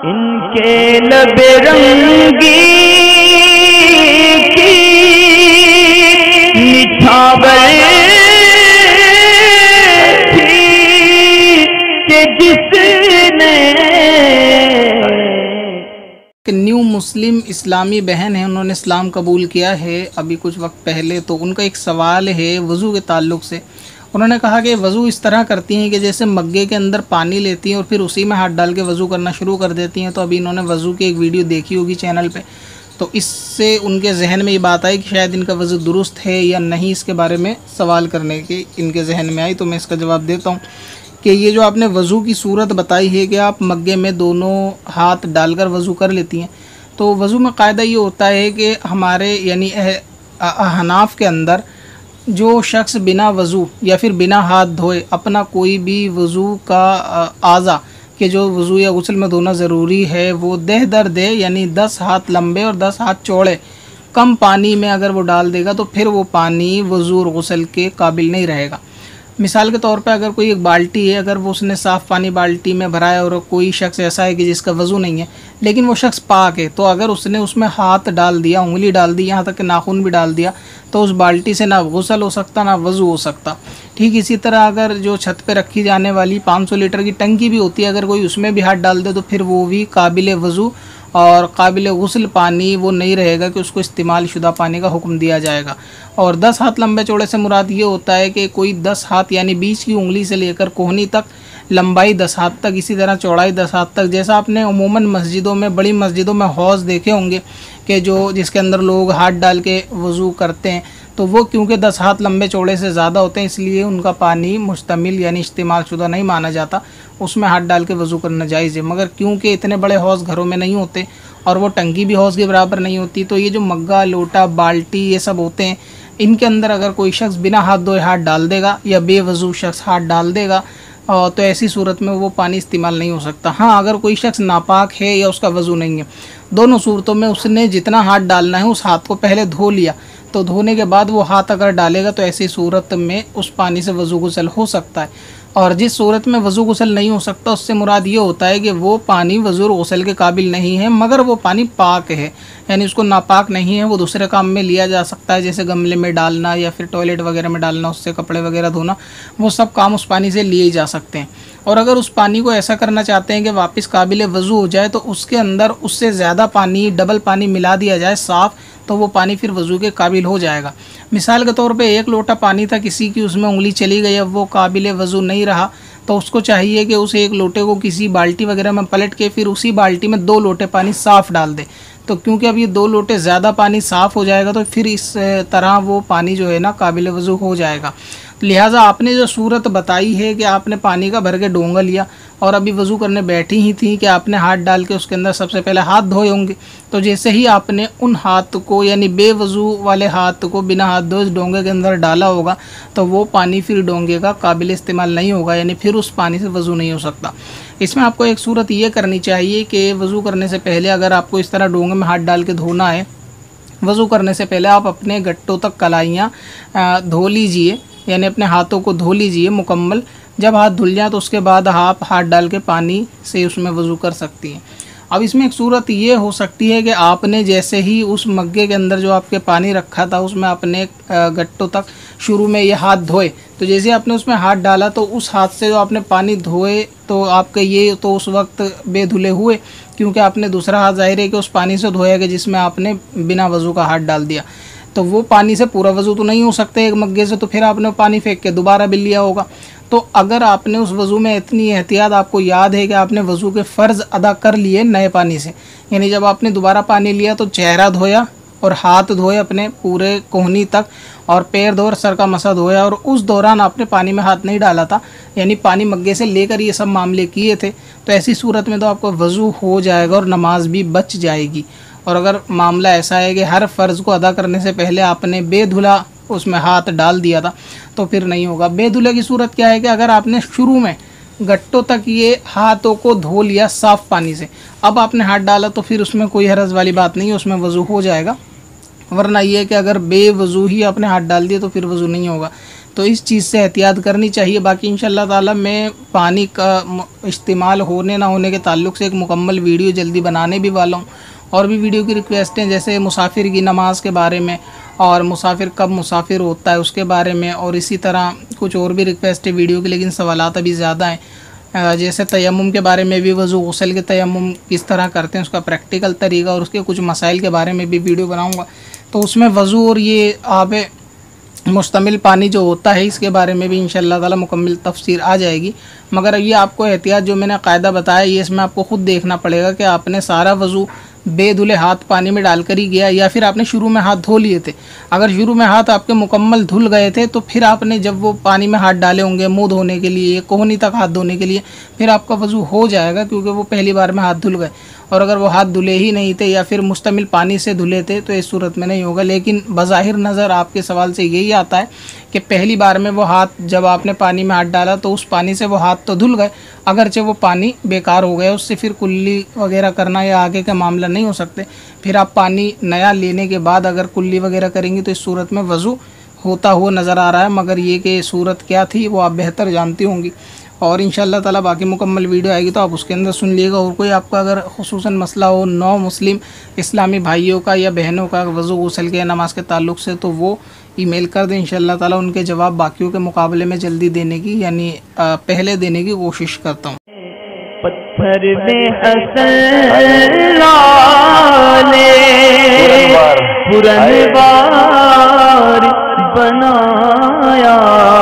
इनके लबे रंगी की निछावर थी कि जिसने न्यू मुस्लिम इस्लामी बहन है, उन्होंने इस्लाम कबूल किया है अभी कुछ वक्त पहले। तो उनका एक सवाल है वज़ू के ताल्लुक़ से। उन्होंने कहा कि वज़ू इस तरह करती हैं कि जैसे मग्गे के अंदर पानी लेती हैं और फिर उसी में हाथ डाल के वज़ू करना शुरू कर देती हैं। तो अभी इन्होंने वज़ू की एक वीडियो देखी होगी चैनल पे, तो इससे उनके जहन में ये बात आई कि शायद इनका वज़ू दुरुस्त है या नहीं, इसके बारे में सवाल करने की इनके जहन में आई। तो मैं इसका जवाब देता हूँ कि ये जो आपने वज़ू की सूरत बताई है कि आप मग्गे में दोनों हाथ डालकर वज़ू कर लेती हैं, तो वज़ू में कायदा ये होता है कि हमारे यानी अहनाफ के अंदर जो शख्स बिना वज़ू या फिर बिना हाथ धोए अपना कोई भी वज़ू का आज़ा कि जो वज़ू या गुस्ल में धोना ज़रूरी है वो देह दर देह यानी 10 हाथ लंबे और 10 हाथ चौड़े कम पानी में अगर वो डाल देगा तो फिर वो पानी वज़ू और गुस्ल के काबिल नहीं रहेगा। मिसाल के तौर पे अगर कोई एक बाल्टी है, अगर वो उसने साफ़ पानी बाल्टी में भरा है और कोई शख्स ऐसा है कि जिसका वज़ू नहीं है लेकिन वो शख्स पाक है, तो अगर उसने उसमें हाथ डाल दिया, उंगली डाल दी, यहाँ तक कि नाखून भी डाल दिया, तो उस बाल्टी से ना गुस्ल हो सकता ना वज़ू हो सकता। ठीक इसी तरह अगर जो छत पे रखी जाने वाली 500 लीटर की टंकी भी होती है, अगर कोई उसमें भी हाथ डाल दे तो फिर वो भी काबिल वज़ू और काबिल गुस्ल पानी वो नहीं रहेगा कि उसको इस्तेमाल शुदा पानी का हुक्म दिया जाएगा। और 10 हाथ लंबे चौड़े से मुराद ये होता है कि कोई 10 हाथ यानी बीच की उंगली से लेकर कोहनी तक लंबाई 10 हाथ तक, इसी तरह चौड़ाई 10 हाथ तक। जैसा आपने उमूमन मस्जिदों में, बड़ी मस्जिदों में हौज़ देखे होंगे कि जो जिसके अंदर लोग हाथ डाल के वज़ू करते हैं, तो वो क्योंकि 10 हाथ लंबे चौड़े से ज़्यादा होते हैं इसलिए उनका पानी मुश्तमिल यानी इस्तेमाल शुदा नहीं माना जाता, उसमें हाथ डाल के वज़ू करना जायज़ है। मगर क्योंकि इतने बड़े हौज़ घरों में नहीं होते और वो टंकी भी हौज़ के बराबर नहीं होती, तो ये जो मग्गा, लोटा, बाल्टी ये सब होते हैं, इनके अंदर अगर कोई शख्स बिना हाथ धोए हाथ डाल देगा या बेवज़ू शख्स हाथ डाल देगा तो ऐसी सूरत में वो पानी इस्तेमाल नहीं हो सकता। हाँ, अगर कोई शख्स नापाक है या उसका वज़ू नहीं है, दोनों सूरतों में उसने जितना हाथ डालना है उस हाथ को पहले धो लिया, तो धोने के बाद वो हाथ अगर डालेगा तो ऐसी सूरत में उस पानी से वज़ू गुस्ल हो सकता है। और जिस सूरत में वज़ू गुस्ल नहीं हो सकता उससे मुराद ये होता है कि वो पानी वज़ू और गुस्ल के काबिल नहीं है, मगर वो पानी पाक है, यानी उसको नापाक नहीं है, वो दूसरे काम में लिया जा सकता है, जैसे गमले में डालना या फिर टॉयलेट वगैरह में डालना, उससे कपड़े वगैरह धोना, वो सब काम उस पानी से लिए जा सकते हैं। और अगर उस पानी को ऐसा करना चाहते हैं कि वापस काबिल वज़ू हो जाए, तो उसके अंदर उससे ज़्यादा पानी, डबल पानी मिला दिया जाए साफ़, तो वो पानी फिर वज़ू के काबिल हो जाएगा। मिसाल के तौर पे 1 लोटा पानी था, किसी की उसमें उंगली चली गई, अब वो काबिल वज़ू नहीं रहा, तो उसको चाहिए कि उस 1 लोटे को किसी बाल्टी वगैरह में पलट के फिर उसी बाल्टी में 2 लोटे पानी साफ़ डाल दे। तो क्योंकि अब ये 2 लोटे ज़्यादा पानी साफ़ हो जाएगा तो फिर इस तरह वो पानी जो है ना काबिल वज़ू हो जाएगा। लिहाजा आपने जो सूरत बताई है कि आपने पानी का भर के डोंगा लिया और अभी वज़ू करने बैठी ही थी कि आपने हाथ डाल के उसके अंदर सबसे पहले हाथ धोए होंगे, तो जैसे ही आपने उन हाथ को यानी बेवज़ू वाले हाथ को बिना हाथ धोए डोंगे के अंदर डाला होगा तो वो पानी फिर डोंगे का काबिल इस्तेमाल नहीं होगा, यानी फिर उस पानी से वज़ू नहीं हो सकता। इसमें आपको एक सूरत ये करनी चाहिए कि वज़ू करने से पहले अगर आपको इस तरह डोंगे में हाथ डाल के धोना है, वज़ू करने से पहले आप अपने गट्टों तक कलाइयाँ धो लीजिए, यानी अपने हाथों को धो लीजिए मुकम्मल। जब हाथ धुल जाए तो उसके बाद आप हाथ डाल के पानी से उसमें वज़ू कर सकती हैं। अब इसमें एक सूरत ये हो सकती है कि आपने जैसे ही उस मग्गे के अंदर जो आपके पानी रखा था उसमें अपने गट्टों तक शुरू में ये हाथ धोए, तो जैसे आपने उसमें हाथ डाला तो उस हाथ से जो आपने पानी धोए तो आपके ये तो उस वक्त बेधुले हुए, क्योंकि आपने दूसरा हाथ ज़ाहिर है कि उस पानी से धोया कि जिसमें आपने बिना वज़ू का हाथ डाल दिया, तो वो पानी से पूरा वज़ू तो नहीं हो सकता एक मग्गे से, तो फिर आपने पानी फेंक के दोबारा भी लिया होगा। तो अगर आपने उस वज़ू में इतनी एहतियात, आपको याद है कि आपने वज़ू के फ़र्ज़ अदा कर लिए नए पानी से, यानी जब आपने दोबारा पानी लिया तो चेहरा धोया और हाथ धोए अपने पूरे कोहनी तक और पैर धो और सर का मसा धोया, और उस दौरान आपने पानी में हाथ नहीं डाला था, यानी पानी मग्गे से लेकर ये सब मामले किए थे, तो ऐसी सूरत में तो आपको वज़ू हो जाएगा और नमाज भी बच जाएगी। और अगर मामला ऐसा है कि हर फ़र्ज़ को अदा करने से पहले आपने बेधुला उसमें हाथ डाल दिया था तो फिर नहीं होगा। बेधुले की सूरत क्या है कि अगर आपने शुरू में गट्टों तक ये हाथों को धो लिया साफ़ पानी से, अब आपने हाथ डाला तो फिर उसमें कोई हरज वाली बात नहीं है, उसमें वज़ू हो जाएगा। वरना ये कि अगर बेवज़ू ही आपने हाथ डाल दिया तो फिर वज़ू नहीं होगा। तो इस चीज़ से एहतियात करनी चाहिए। बाकी इंशाअल्लाह ताला मैं पानी का इस्तेमाल होने ना होने के ताल्लुक़ से एक मुकम्मल वीडियो जल्दी बनाने भी वाला हूँ। और भी वीडियो की रिक्वेस्टें जैसे मुसाफिर की नमाज के बारे में और मुसाफिर कब मुसाफिर होता है उसके बारे में, और इसी तरह कुछ और भी रिक्वेस्ट है वीडियो की, लेकिन सवालात अभी ज़्यादा हैं। जैसे तयम्मुम के बारे में भी, वज़ू गुस्ल के तयम्मुम किस तरह करते हैं उसका प्रैक्टिकल तरीका और उसके कुछ मसाइल के बारे में भी वीडियो बनाऊँगा। तो उसमें वज़ू और ये आब मुश्तमिल पानी जो होता है इसके बारे में भी इंशाअल्लाह ताला मुकम्मल तफसीर आ जाएगी। मगर ये आपको एहतियात जो मैंने कायदा बताया ये इसमें आपको ख़ुद देखना पड़ेगा कि आपने सारा वज़ू बेधुले हाथ पानी में डालकर ही गया या फिर आपने शुरू में हाथ धो लिए थे। अगर शुरू में हाथ आपके मुकम्मल धुल गए थे तो फिर आपने जब वो पानी में हाथ डाले होंगे मुंह धोने के लिए, कोहनी तक हाथ धोने के लिए, फिर आपका वज़ू हो जाएगा क्योंकि वो पहली बार में हाथ धुल गए। और अगर वो हाथ धुले ही नहीं थे या फिर मुश्तमिल पानी से धुले थे तो इस सूरत में नहीं होगा। लेकिन बज़ाहिर नज़र आपके सवाल से यही आता है कि पहली बार में वो हाथ जब आपने पानी में हाथ डाला तो उस पानी से वो हाथ तो धुल गए, अगरचे वो पानी बेकार हो गया, उससे फिर कुल्ली वगैरह करना या आगे का मामला नहीं हो सकते। फिर आप पानी नया लेने के बाद अगर कुल्ली वगैरह करेंगे तो इस सूरत में वज़ू होता हुआ नज़र आ रहा है। मगर ये कि सूरत क्या थी वो आप बेहतर जानती होंगी। और इंशाअल्लाह ताला बाकी मुकम्मल वीडियो आएगी तो आप उसके अंदर सुन लीजिएगा। और कोई आपका अगर खुसूसन मसला हो नौ मुस्लिम इस्लामी भाइयों का या बहनों का वज़ू गुस्ल के नमाज के ताल्लुक़ से तो वो ईमेल कर दें। इंशाअल्लाह ताला उनके जवाब बाकियों के मुकाबले में जल्दी देने की यानी पहले देने की कोशिश करता हूँ। पत्थर में हसन लाले पुरनवार बनाया